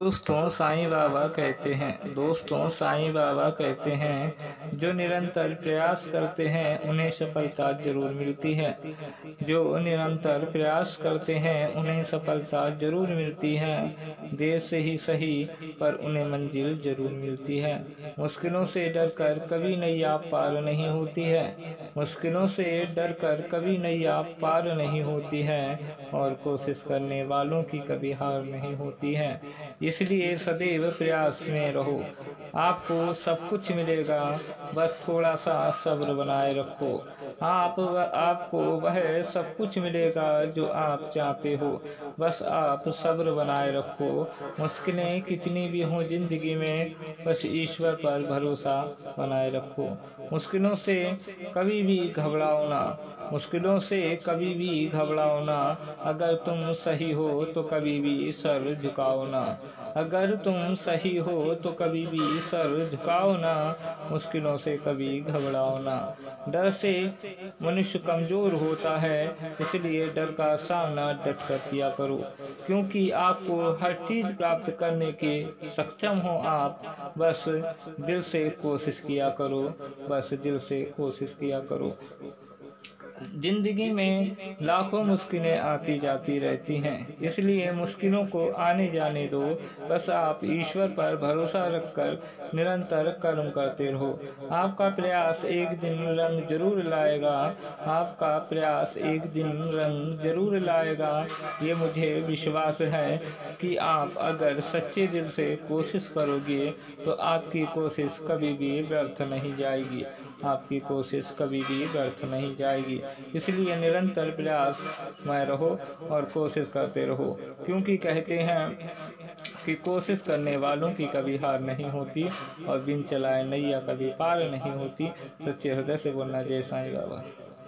साईं बाबा कहते हैं जो निरंतर प्रयास करते हैं उन्हें सफलता जरूर मिलती है। जो निरंतर प्रयास करते हैं उन्हें सफलता जरूर मिलती है। देर से ही सही पर उन्हें मंजिल जरूर मिलती है। मुश्किलों से डरकर कभी नैया पार नहीं होती है। मुश्किलों से डरकर कभी नैया पार नहीं होती है और कोशिश करने वालों की कभी हार नहीं होती है। इसलिए सदैव प्रयास में रहो, आपको सब कुछ मिलेगा। बस थोड़ा सा सब्र बनाए रखो। आपको वह सब कुछ मिलेगा जो आप चाहते हो। बस आप सब्र बनाए रखो। मुश्किलें कितनी भी हों जिंदगी में, बस ईश्वर पर भरोसा बनाए रखो। मुश्किलों से कभी भी घबराओ ना। मुश्किलों से कभी भी घबराओ ना। अगर तुम सही हो तो कभी भी सर झुकाओ ना। अगर तुम सही हो तो कभी भी सर झुकाओ ना। मुश्किलों से कभी घबराओ ना। डर से मनुष्य कमजोर होता है, इसलिए डर का सामना डट कर किया करो। क्योंकि आपको हर चीज प्राप्त करने के सक्षम हो आप। बस दिल से कोशिश किया करो। बस दिल से कोशिश किया करो। जिंदगी में लाखों मुश्किलें आती जाती रहती हैं, इसलिए मुश्किलों को आने जाने दो। बस आप ईश्वर पर भरोसा रखकर निरंतर कर्म करते रहो। आपका प्रयास एक दिन रंग जरूर लाएगा। आपका प्रयास एक दिन रंग जरूर लाएगा। ये मुझे विश्वास है कि आप अगर सच्चे दिल से कोशिश करोगे तो आपकी कोशिश कभी भी व्यर्थ नहीं जाएगी। आपकी कोशिश कभी भी व्यर्थ नहीं जाएगी। इसलिए निरंतर प्रयास में रहो और कोशिश करते रहो। क्योंकि कहते हैं कि कोशिश करने वालों की कभी हार नहीं होती और बिन चलाए नैया कभी पार नहीं होती। सच्चे हृदय से बोलना। जय साईं बाबा।